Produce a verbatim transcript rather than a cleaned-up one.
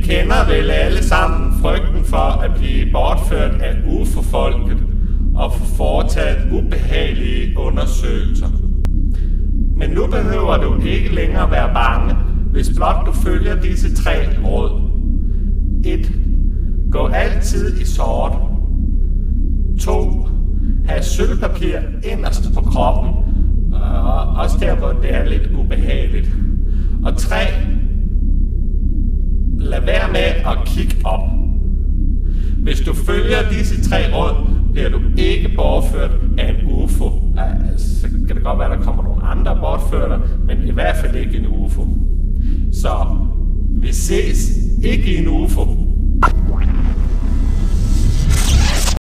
kender vel alle sammen frygten for at blive bortført af U F O-folket og få foretaget ubehagelige undersøgelser. Men nu behøver du ikke længere være bange, hvis blot du følger disse tre råd. et. Gå altid i sort. to. Hav sølvpapir inderst på kroppen, og også der, hvor det er lidt ubehageligt. Og tre. Lad være med at kigge op. Hvis du følger disse tre råd, bliver du ikke bortført af en U F O. Altså, så kan det godt være, at der kommer nogle andre bortførter, men i hvert fald ikke en U F O. Så vi ses ikke i en U F O.